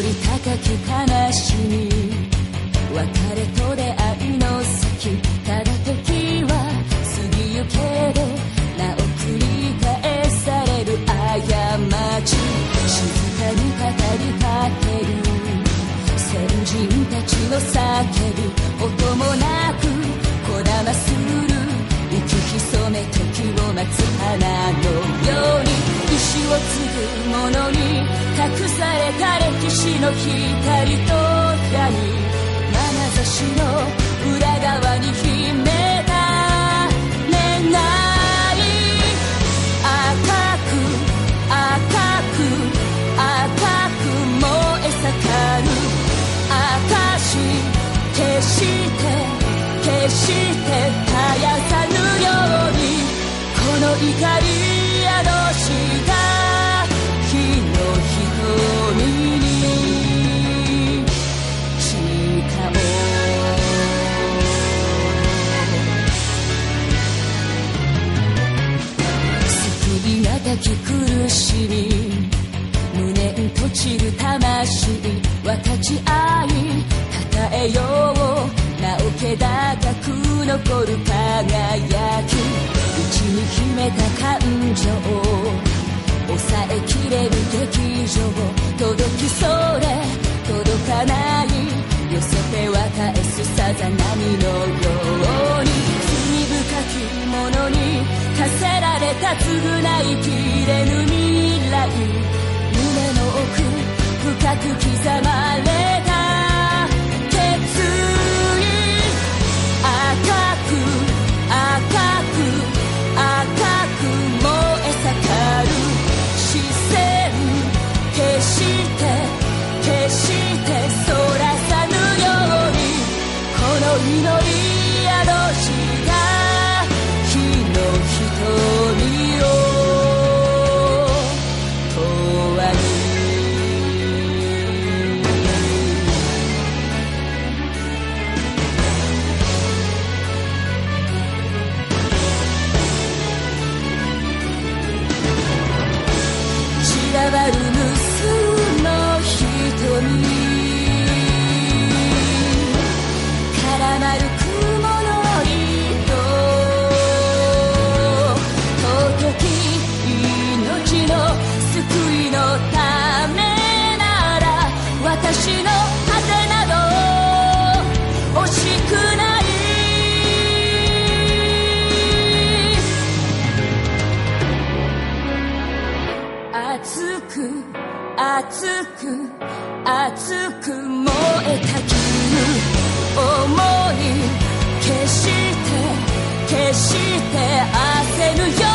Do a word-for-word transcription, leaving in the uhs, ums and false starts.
り高き悲しみ、別れと出会いの先、ただ時は過ぎゆけどなお繰り返される過ち、静かに語りかける先人たちの叫び、音もなくこだまする息潜め時を待つ花のように、石を継ぐ者に隠された歴史の光と闇、眼差しの裏側に秘めた願い、赤く赤く赤く燃え盛る証、決して決して絶やさぬように、この怒り宿した日の瞳に誓おう。救い難き苦しみ、無念と散る魂分かち合いたたえよう、なお気高く残る輝き、内に秘めた感情抑えきれる劇場、届きそうで届かない、寄せては返すさざ波のように、罪深き者に課せられた償いきれぬ未来、胸の奥深く刻まれた決意、赤く赤く赤く燃え盛る視線、決して決してそらさぬように、この祈り宿した日の瞳を永遠に。散らばる無数の瞳、絡まる雲の糸、尊き命の救いのためなら、私の果てなど惜しくない、熱く熱く熱く燃えたぎる想い、決して決して焦るよ